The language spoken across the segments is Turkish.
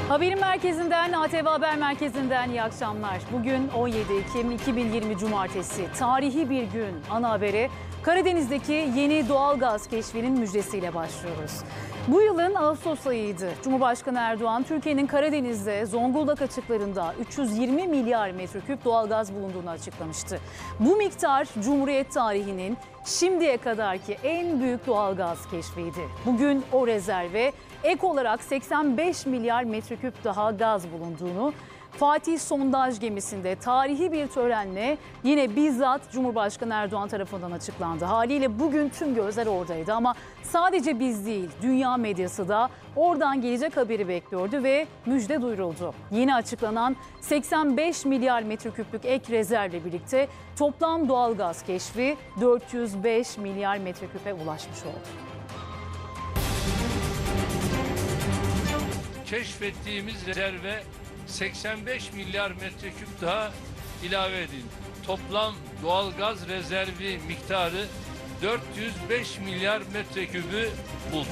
Haberin merkezinden, ATV Haber Merkezi'nden iyi akşamlar. Bugün 17 Ekim 2020 Cumartesi. Tarihi bir gün. Ana habere Karadeniz'deki yeni doğalgaz keşfinin müjdesiyle başlıyoruz. Bu yılın Ağustos ayıydı. Cumhurbaşkanı Erdoğan, Türkiye'nin Karadeniz'de Zonguldak açıklarında 320 milyar metreküp doğalgaz bulunduğunu açıklamıştı. Bu miktar Cumhuriyet tarihinin şimdiye kadarki en büyük doğalgaz keşfiydi. Bugün o rezerve ek olarak 85 milyar metreküp daha gaz bulunduğunu Fatih sondaj gemisinde tarihi bir törenle yine bizzat Cumhurbaşkanı Erdoğan tarafından açıklandı. Haliyle bugün tüm gözler oradaydı ama sadece biz değil, dünya medyası da oradan gelecek haberi bekliyordu ve müjde duyuruldu. Yeni açıklanan 85 milyar metreküplük ek rezervle birlikte toplam doğalgaz keşfi 405 milyar metreküpe ulaşmış oldu. Keşfettiğimiz rezerve 85 milyar metreküp daha ilave edildi. Toplam doğalgaz rezervi miktarı 405 milyar metrekübü buldu.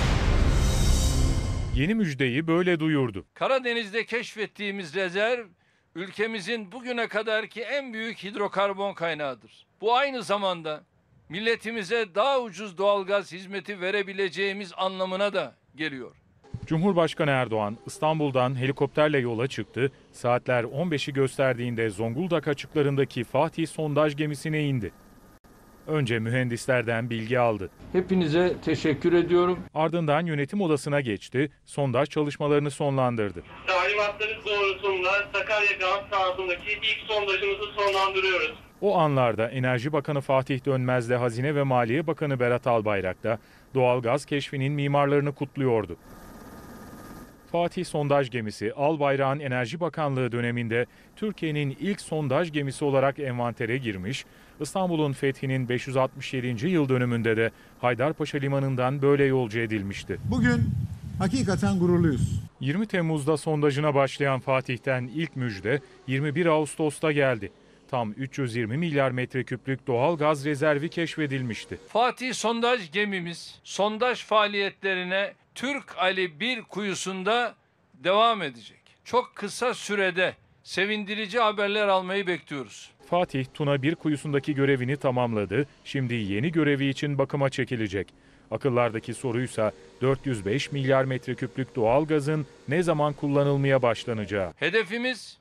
Yeni müjdeyi böyle duyurdu. Karadeniz'de keşfettiğimiz rezerv ülkemizin bugüne kadarki en büyük hidrokarbon kaynağıdır. Bu aynı zamanda milletimize daha ucuz doğalgaz hizmeti verebileceğimiz anlamına da geliyor. Cumhurbaşkanı Erdoğan İstanbul'dan helikopterle yola çıktı. Saatler 15'i gösterdiğinde Zonguldak açıklarındaki Fatih sondaj gemisine indi. Önce mühendislerden bilgi aldı. Hepinize teşekkür ediyorum. Ardından yönetim odasına geçti. Sondaj çalışmalarını sonlandırdı. Talimatlarınız doğrultusunda Sakarya Gaz sahasındaki ilk sondajımızı sonlandırıyoruz. O anlarda Enerji Bakanı Fatih Dönmez'le Hazine ve Maliye Bakanı Berat Albayrak da doğalgaz keşfinin mimarlarını kutluyordu. Fatih sondaj gemisi Albayrak'ın Enerji Bakanlığı döneminde Türkiye'nin ilk sondaj gemisi olarak envantere girmiş, İstanbul'un fethinin 567. yıl dönümünde de Haydarpaşa Limanı'ndan böyle yolcu edilmişti. Bugün hakikaten gururluyuz. 20 Temmuz'da sondajına başlayan Fatih'ten ilk müjde 21 Ağustos'ta geldi. Tam 320 milyar metreküplük doğal gaz rezervi keşfedilmişti. Fatih sondaj gemimiz sondaj faaliyetlerine Türk Ali 1 kuyusunda devam edecek. Çok kısa sürede sevindirici haberler almayı bekliyoruz. Fatih, Tuna 1 kuyusundaki görevini tamamladı. Şimdi yeni görevi için bakıma çekilecek. Akıllardaki soruysa 405 milyar metreküplük doğal gazın ne zaman kullanılmaya başlanacağı. Hedefimiz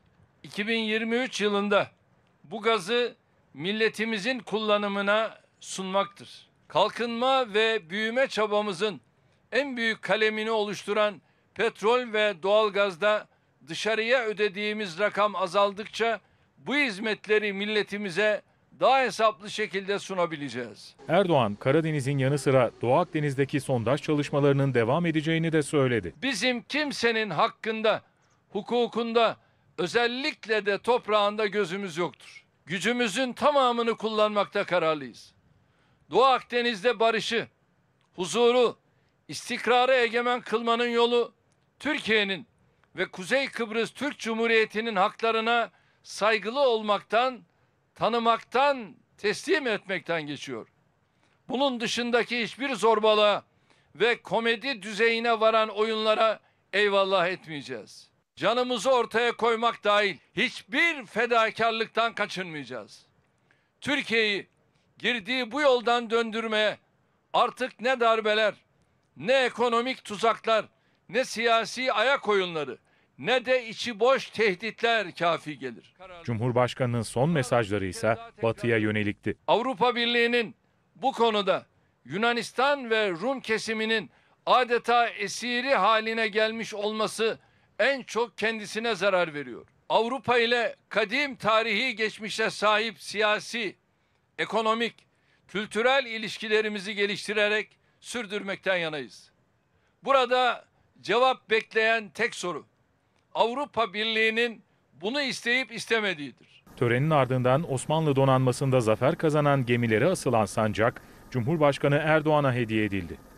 2023 yılında bu gazı milletimizin kullanımına sunmaktır. Kalkınma ve büyüme çabamızın en büyük kalemini oluşturan petrol ve doğalgazda dışarıya ödediğimiz rakam azaldıkça bu hizmetleri milletimize daha hesaplı şekilde sunabileceğiz. Erdoğan, Karadeniz'in yanı sıra Doğu Akdeniz'deki sondaj çalışmalarının devam edeceğini de söyledi. Bizim kimsenin hakkında, hukukunda, özellikle de toprağında gözümüz yoktur. Gücümüzün tamamını kullanmakta kararlıyız. Doğu Akdeniz'de barışı, huzuru, istikrarı egemen kılmanın yolu Türkiye'nin ve Kuzey Kıbrıs Türk Cumhuriyeti'nin haklarına saygılı olmaktan, tanımaktan, teslim etmekten geçiyor. Bunun dışındaki hiçbir zorbalığa ve komedi düzeyine varan oyunlara eyvallah etmeyeceğiz. Canımızı ortaya koymak dahil hiçbir fedakarlıktan kaçınmayacağız. Türkiye'yi girdiği bu yoldan döndürmeye artık ne darbeler, ne ekonomik tuzaklar, ne siyasi ayak oyunları, ne de içi boş tehditler kafi gelir. Cumhurbaşkanının son mesajları ise Batı'ya yönelikti. Avrupa Birliği'nin bu konuda Yunanistan ve Rum kesiminin adeta esiri haline gelmiş olması en çok kendisine zarar veriyor. Avrupa ile kadim tarihi geçmişe sahip siyasi, ekonomik, kültürel ilişkilerimizi geliştirerek sürdürmekten yanayız. Burada cevap bekleyen tek soru, Avrupa Birliği'nin bunu isteyip istemediğidir. Törenin ardından Osmanlı donanmasında zafer kazanan gemilere asılan sancak, Cumhurbaşkanı Erdoğan'a hediye edildi.